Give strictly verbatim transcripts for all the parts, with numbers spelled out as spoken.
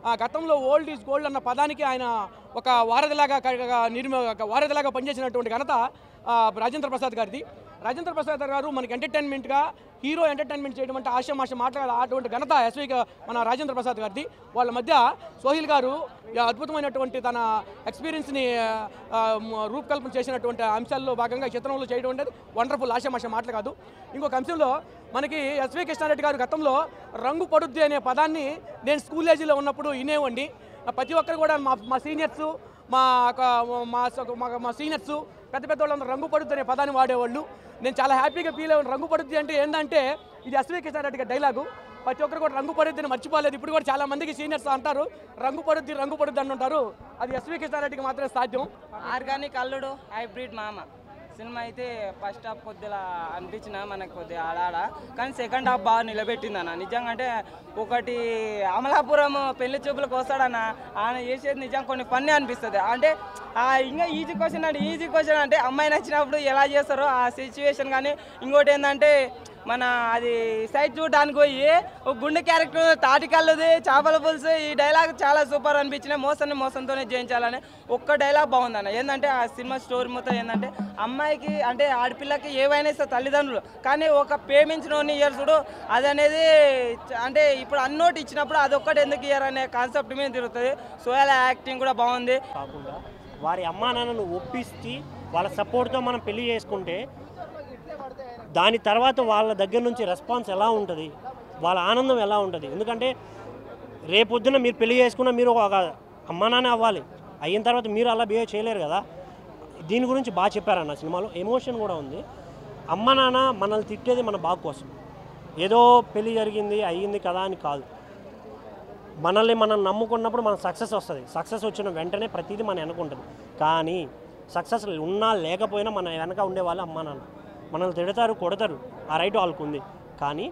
గతంలో old is gold అన్న పదానికి ఆయన ఒక వారధిలాగా నిర్మ వారధిలాగా పనిచేసినటువంటి ఘనత రాజేంద్ర ప్రసాద్ గారిది. రాజేంద్ర ప్రసాద్ గారు మనకి ఎంటర్టైన్మెంట్గా హీరో ఎంటర్టైన్మెంట్ చేయడం అంటే ఆశమాష మాట్లాడాలి అటువంటి ఘనత ఎస్వి మన రాజేంద్ర ప్రసాద్ గారిది. వాళ్ళ మధ్య సోహిల్ గారు అద్భుతమైనటువంటి తన ఎక్స్పీరియన్స్ని రూపకల్పన చేసినటువంటి అంశాల్లో భాగంగా చిత్రంలో చేయడం అనేది వండర్ఫుల్, ఆశమాష మాటలు కాదు. ఇంకొక అంశంలో మనకి ఎస్వి కృష్ణారెడ్డి గారు గతంలో రంగు పడుద్ది అనే పదాన్ని నేను స్కూల్ ఏజ్లో ఉన్నప్పుడు వినేవండి. ప్రతి ఒక్కరు కూడా మా మా సీనియర్సు మా మా సీనియర్సు పెద్ద పెద్ద వాళ్ళందరూ రంగు పడుద్ది అనే పదాన్ని వాడేవాళ్ళు. నేను చాలా హ్యాపీగా ఫీల్ అయ్యాను. రంగు పడుద్ది అంటే ఏంటంటే ఇది ఎస్వి కృష్ణారెడ్డి గారి డైలాగు. ప్రతి ఒక్కరు కూడా రంగు పడుద్దిని మర్చిపోలేదు. ఇప్పుడు కూడా చాలా మందికి సీనియర్స్ అంటారు రంగు పడుద్ది రంగు పడుద్ది అంటుంటారు. అది ఎస్వి కృష్ణారెడ్డికి మాత్రమే సాధ్యం. ఆర్గానిక్ అల్లుడు హైబ్రిడ్ మామ సినిమా అయితే ఫస్ట్ హాఫ్ కొద్దిగా అనిపించిన మనకు కొద్దిగా ఆడాడ, కానీ సెకండ్ హాఫ్ బాగా నిలబెట్టింది అన్న. నిజంగా అంటే ఒకటి అమలాపురం పెళ్లి చూపులకు వస్తాడన్న, ఆయన చేసేది నిజంగా కొన్ని ఫన్నీ అనిపిస్తుంది. అంటే ఇంకా ఈజీ క్వశ్చన్ అంటే ఈజీ క్వశ్చన్ అంటే అమ్మాయి నచ్చినప్పుడు ఎలా చేస్తారో ఆ సిచ్యువేషన్. కానీ ఇంకోటి ఏంటంటే మన అది సైడ్ చూడడానికి పోయి ఒక గుండె క్యారెక్టర్ తాటి కళ్ళుది చేపల పులుసు, ఈ డైలాగ్ చాలా సూపర్ అనిపించినాయి. మోసాన్ని మోసంతోనే జయించాలని ఒక్క డైలాగ్ బాగుందన్న. ఏంటంటే ఆ సినిమా స్టోరీ మొత్తం ఏంటంటే అమ్మాయికి అంటే ఆడపిల్లకి ఏవైనా ఇస్తారు తల్లిదండ్రులు, కానీ ఒక ప్రేమించిన ఇయర్ చూడు అది అనేది అంటే ఇప్పుడు అన్నోటి ఇచ్చినప్పుడు అదొక్కటి ఎందుకు ఇయర్ అనే కాన్సెప్ట్ మీద తిరుగుతుంది. సోయాల యాక్టింగ్ కూడా బాగుంది. కాకుండా వారి అమ్మా నాన్నను ఒప్పిస్తే వాళ్ళ సపోర్ట్తో మనం పెళ్లి చేసుకుంటే దాని తర్వాత వాళ్ళ దగ్గర నుంచి రెస్పాన్స్ ఎలా ఉంటుంది, వాళ్ళ ఆనందం ఎలా ఉంటుంది. ఎందుకంటే రేపొద్దున మీరు పెళ్లి చేసుకున్న మీరు ఒక అమ్మా నాన్న అవ్వాలి, అయిన తర్వాత మీరు అలా బిహేవ్ చేయలేరు కదా. దీని గురించి బాగా చెప్పారన్న సినిమాలో. ఎమోషన్ కూడా ఉంది. అమ్మ నాన్న మనల్ని తిట్టేది మన బాగు కోసం, ఏదో పెళ్లి జరిగింది అయ్యింది కదా అని కాదు. మనల్ని మనం నమ్ముకున్నప్పుడు మన సక్సెస్ వస్తుంది. సక్సెస్ వచ్చిన వెంటనే ప్రతిదీ మనం వెనకుంటుంది. కానీ సక్సెస్ ఉన్నా లేకపోయినా మన వెనక ఉండేవాళ్ళు అమ్మా నాన్న. మనల్ని తిడతారు, కొడతారు, ఆ రైట్ వాళ్ళకు ఉంది. కానీ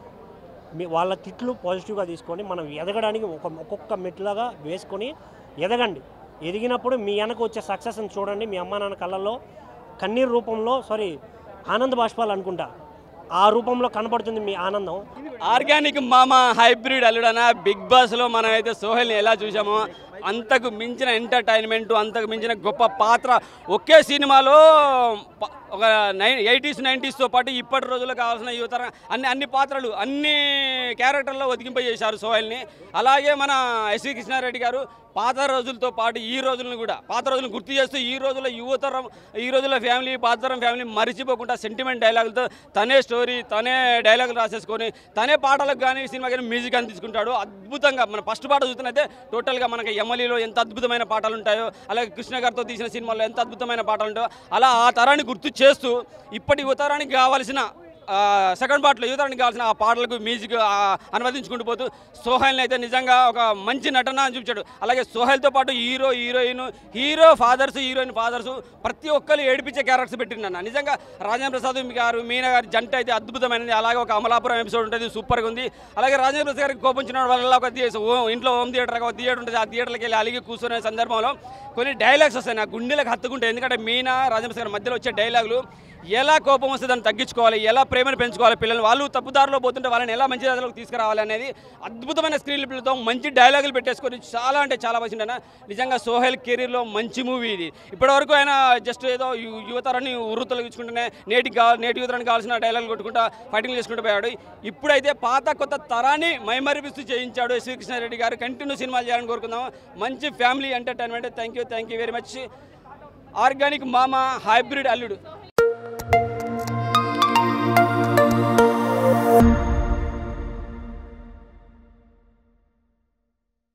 మీ వాళ్ళ తిట్లు పాజిటివ్గా తీసుకొని మనం ఎదగడానికి ఒక ఒక్కొక్క మెట్లాగా వేసుకొని ఎదగండి. ఎదిగినప్పుడు మీ వెనక వచ్చే సక్సెస్ని చూడండి. మీ అమ్మా నాన్న కళ్ళల్లో కన్నీరు రూపంలో సారీ ఆనంద బాష్పాలు అనుకుంటా, ఆ రూపంలో కనపడుతుంది మీ ఆనందం. ఆర్గానిక్ మామ హైబ్రిడ్ అల్లుడన బిగ్ బాస్లో మనం అయితే సోహెల్ని ఎలా చూసామో అంతకు మించిన ఎంటర్టైన్మెంట్, అంతకు మించిన గొప్ప పాత్ర ఒకే సినిమాలో ఒక నైన్ ఎయిటీస్ నైంటీస్తో పాటు ఇప్పటి రోజుల్లో కావాల్సిన యువతర అన్ని అన్ని పాత్రలు అన్ని క్యారెక్టర్లో ఒదిగింపజేశారు సోహెల్ని. అలాగే మన ఎస్వి కృష్ణారెడ్డి గారు పాత రోజులతో పాటు ఈ రోజులను కూడా పాత రోజులను గుర్తు చేస్తూ ఈ రోజుల్లో యువతరం ఈ రోజుల్లో ఫ్యామిలీ పాతరం ఫ్యామిలీ మరిచిపోకుండా సెంటిమెంట్ డైలాగులతో తనే స్టోరీ తనే డైలాగులు రాసేసుకొని తనే పాటలకు కానీ సినిమా కానీ మ్యూజిక్ అని తీసుకుంటాడు. అద్భుతంగా మన ఫస్ట్ పాట చూస్తున్నైతే టోటల్గా మనకి ఎమ్మెల్యేలో ఎంత అద్భుతమైన పాటలు ఉంటాయో, అలాగే కృష్ణ గారితో తీసిన సినిమాలో ఎంత అద్భుతమైన పాటలు ఉంటాయో, అలా ఆ తరాన్ని గుర్తు చేస్తూ ఇప్పటి యువతరానికి కావాల్సిన సెకండ్ పార్ట్లో యువతరానికి కావాల్సిన ఆ పాటలకు మ్యూజిక్ అనువదించుకుంటూ పోతూ సోహెల్ని అయితే నిజంగా ఒక మంచి నటన అని చూపించాడు. అలాగే సోహెల్తో పాటు hero heroine hero fathers heroine fathers ప్రతి ఒక్కరు ఏడిపించే క్యారెక్టర్స్ పెట్టిండన్న. నిజంగా రాజేంద్ర ప్రసాద్ గారు మీనా గారి జంట అయితే అద్భుతమైనది. అలాగే ఒక అమలాపురం ఎపిసోడ్ ఉంటుంది, సూపర్గా ఉంది. అలాగే రాజేంద్ర ప్రసాద్ గారికి కోపించిన వల్ల ఒక ఇంట్లో హోమ్ థియేటర్ ఒక థియేటర్ ఉంటుంది, ఆ థియేటర్కి వెళ్ళి అలిగి కూర్చునే సందర్భంలో కొన్ని డైలాగ్స్ వస్తాయి నా గుండెలకు హత్తుకుంటాయి. ఎందుకంటే మీనా రాజేంద్ర ప్రసాద్ గారి మధ్యలో వచ్చే డైలాగులు ఎలా కోపం వస్తే దాన్ని తగ్గించుకోవాలి, ఎలా ప్రేమను పెంచుకోవాలి, పిల్లలు వాళ్ళు తప్పుదారిలో పోతుంటే వాళ్ళని ఎలా మంచి దారిలోకి తీసుకురావాలి అనేది అద్భుతమైన స్క్రీన్ ప్లేతో మంచి డైలాగులు పెట్టేసుకొని చాలా అంటే చాలా బాగుంది. నిజంగా సోహెల్ కెరీర్లో మంచి మూవీ ఇది. ఇప్పటివరకు ఆయన జస్ట్ ఏదో యువతరాన్ని ఉర్రు తొలగించుకుంటూనే నేటికి కావాలి నేటి యువతరానికి కావాల్సిన డైలాగులు కొట్టుకుంటా ఫైటింగ్ చేసుకుంటూ పోయాడు. ఇప్పుడైతే పాత కొత్త తరాన్ని మైమరిపిస్తూ చేయించాడు ఎస్వి కృష్ణారెడ్డి గారు. కంటిన్యూ సినిమాలు చేయాలని కోరుకుందాం. మంచి family entertainment. Thank you thank you very much. Organic మామ హైబ్రిడ్ అల్లుడు.